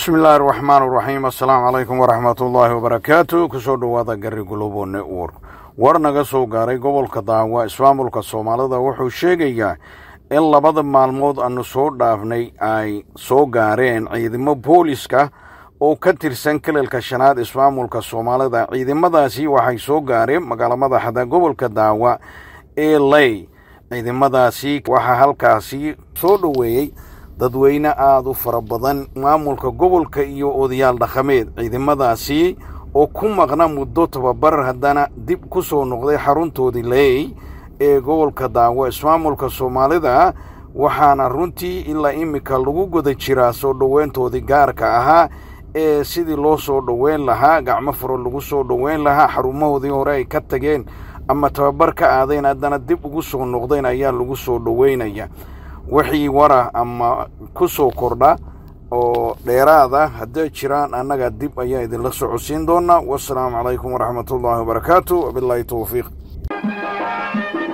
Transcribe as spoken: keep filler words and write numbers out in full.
بسم الله الرحمن الرحيم. السلام عليكم ورحمة الله وبركاته. كسود وضع قري قلوبو نقور ورنغا سو قاري قبل كداوا اسوامل كالصومالة وحو الشيقيا إن لبض مالمود أنو سو دافني أي سو قارين عيدمو بوليسكا oo ka tirsan kalalka shanaad ismaamulka Soomaalida ciidamadaasi waxay soo gaareen magaalada madaxda gobolka Daawa ee Ley. ciidamadaasi waxa halkaasi soo dhaweeyay dadweyne aad u fara badan maamulka gobolka iyo odayaal dhaqameed. ciidamadaasi oo ku maqna muddo tababar haddana dib ku soo noqday xaruntoodii Ley ee gobolka Daawa ismaamulka Soomaalida waxaana runtii ilaa imika lagu guda jiraa soo dhaweyntoodii gaarka ahaa ee sidii loo soo dhaweyn lahaa gacmo furo lagu soo dhaweyn lahaa xarumahoodii hore ay ka tageen ama tababar ka aadeen haddana dib ugu soo noqdeen ayaa lagu soo dhaweynaya. wixii wara ama ku soo kordha oo dheeraada hadday jiraan annaga dib ayaa idinla socodsiin doonaa. wassalaamu calaykum waraxmatullaahi wabarakaatu wabilaahi towfiiq.